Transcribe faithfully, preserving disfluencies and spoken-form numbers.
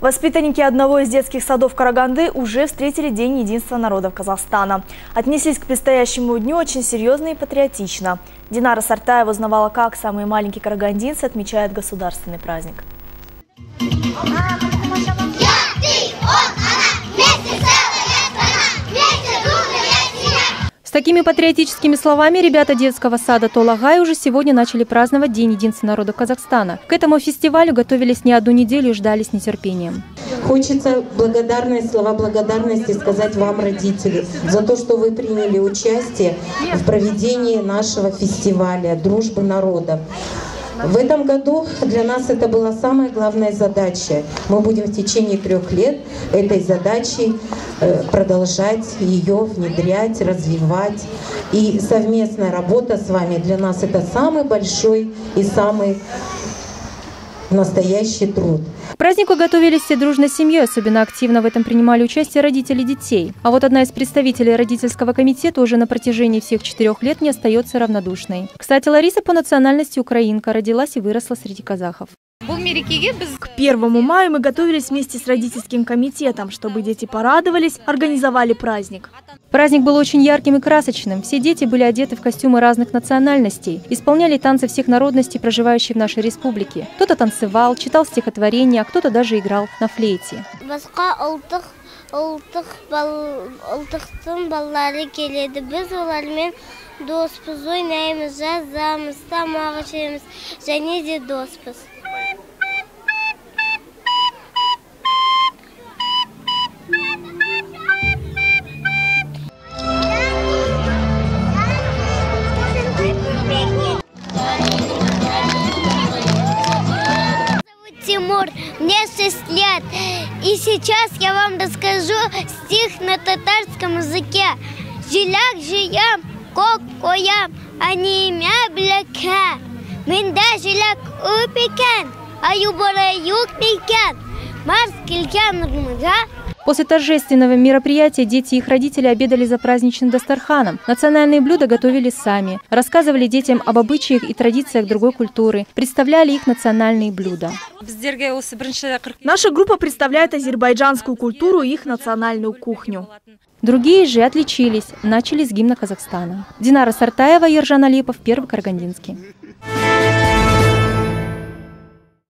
Воспитанники одного из детских садов Караганды уже встретили День единства народов Казахстана. Отнеслись к предстоящему дню очень серьезно и патриотично. Динара Сартаева узнавала, как самые маленькие карагандинцы отмечают государственный праздник. С такими патриотическими словами ребята детского сада Толагай уже сегодня начали праздновать День единства народов Казахстана. К этому фестивалю готовились не одну неделю и ждали с нетерпением. Хочется благодарные слова благодарности сказать вам, родители, за то, что вы приняли участие в проведении нашего фестиваля «Дружбы народов». В этом году для нас это была самая главная задача. Мы будем в течение трех лет этой задачей продолжать ее внедрять, развивать. И совместная работа с вами для нас это самый большой и самый настоящий труд. К празднику готовились все дружной семьей, особенно активно в этом принимали участие родители детей. А вот одна из представителей родительского комитета уже на протяжении всех четырех лет не остается равнодушной. Кстати, Лариса по национальности украинка, родилась и выросла среди казахов. К первому мая мы готовились вместе с родительским комитетом, чтобы дети порадовались, организовали праздник. Праздник был очень ярким и красочным. Все дети были одеты в костюмы разных национальностей, исполняли танцы всех народностей, проживающих в нашей республике. Кто-то танцевал, читал стихотворения, а кто-то даже играл на флейте. Тимур, мне шесть лет, и сейчас я вам расскажу стих на татарском языке. Жиляк жиям, кокоям, они имя бляка. Минда жиляк упекен, а юбора юг пекен. Марс килькен рмга. После торжественного мероприятия дети и их родители обедали за праздничным дастарханом. Национальные блюда готовили сами, рассказывали детям об обычаях и традициях другой культуры, представляли их национальные блюда. Наша группа представляет азербайджанскую культуру и их национальную кухню. Другие же отличились, начали с гимна Казахстана. Динара Сартаева, Ержан Алипов, Первый Карагандинский.